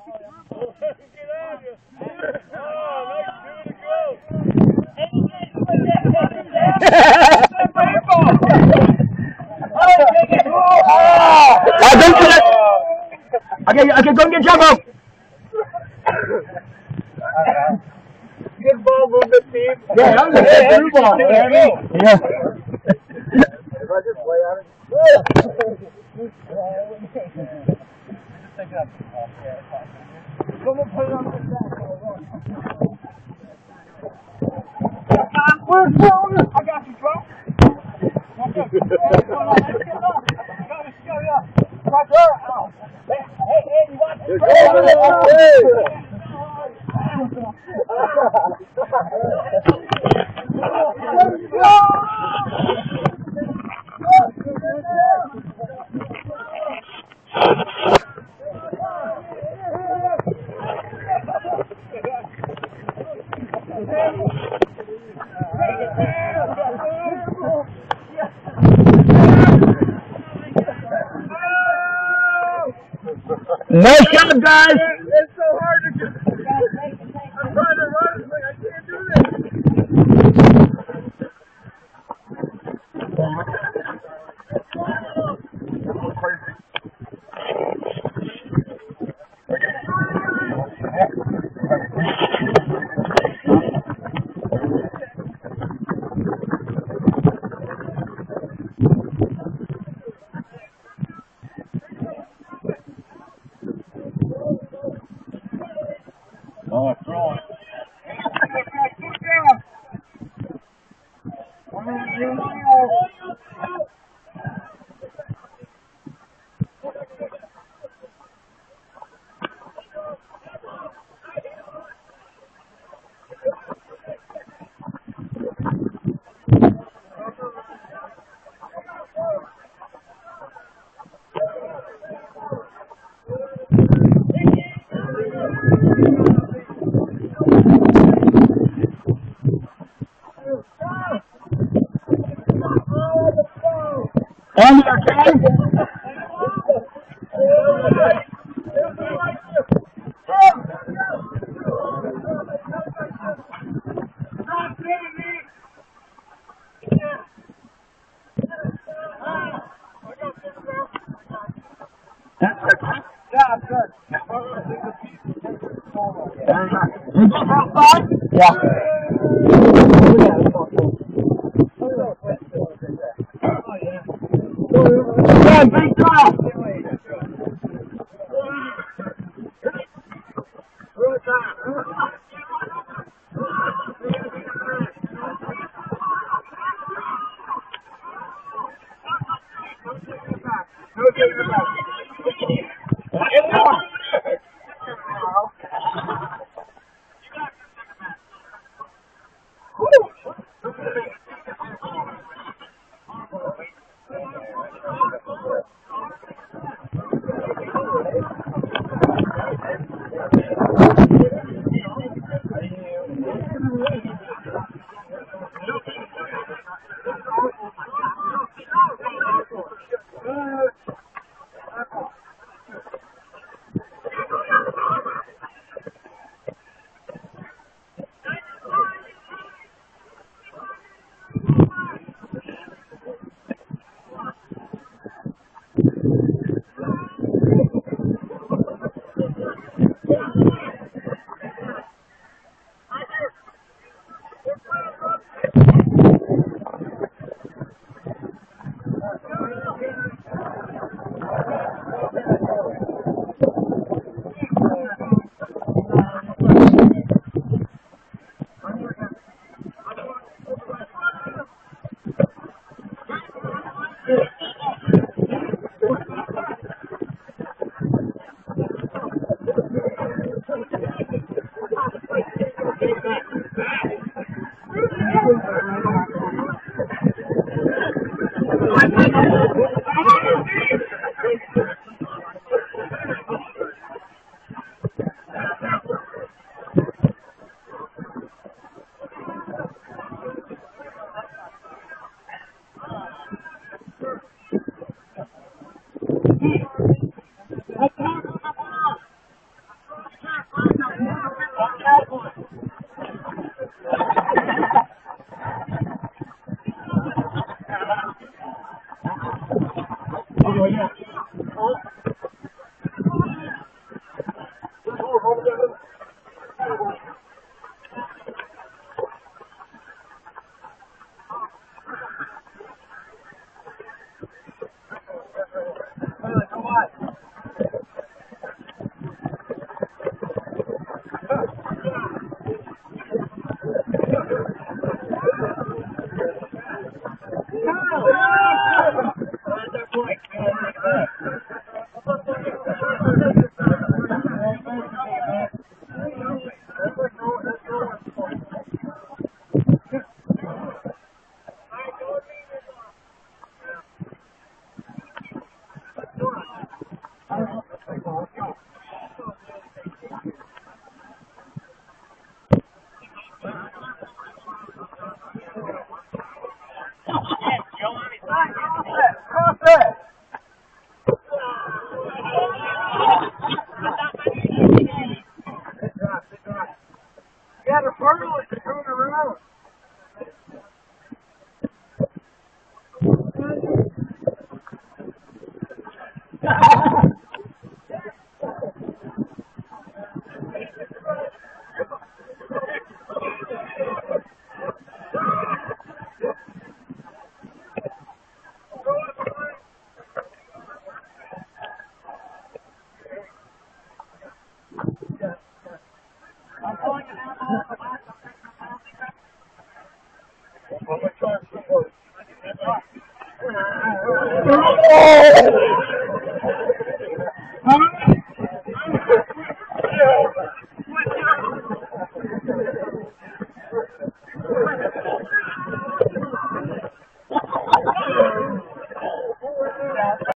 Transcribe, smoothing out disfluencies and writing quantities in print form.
Okay, go and get Jumbo. Good ball movement, Steve. Yeah, that was a good blue ball. Yeah. If I just lay on it. Someone put it on my back. Where's Wilder? I got you, bro. Watch out. Let's get up. Let's go. Watch out. Hey, you watch it. Nice job, guys. It's so hard to do. I'm trying to run. It's like I can't do this. Oh, throw it. Andy, okay? Yeah. Yeah, big drop. Yeah, the fertile is coming around.